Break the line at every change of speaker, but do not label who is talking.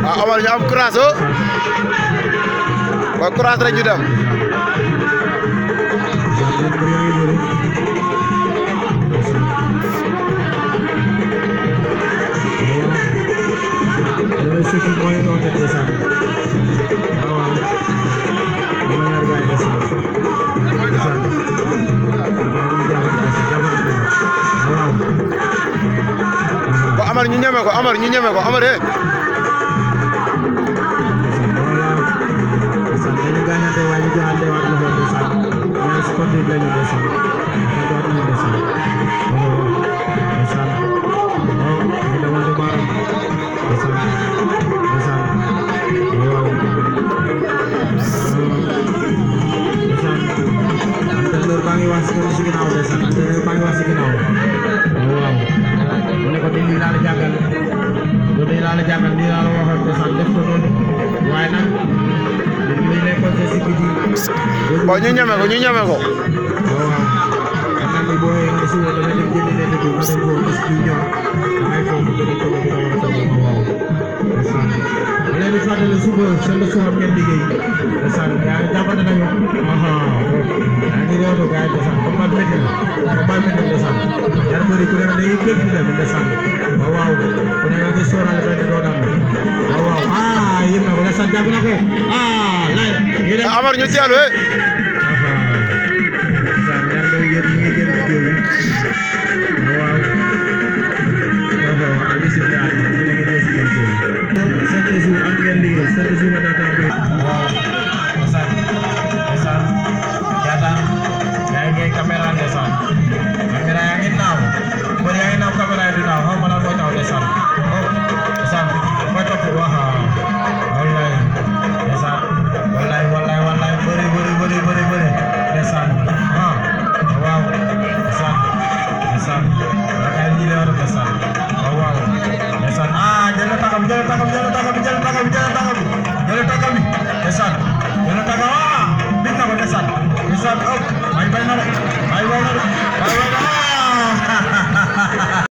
ah Omar ñu am courage oh ba courage rek ñu dem Amar ñu ñeme ko Amar ñu ñeme ko Amar eh oh ñu ñeme ko ñu ñeme ko Amar ñu teelu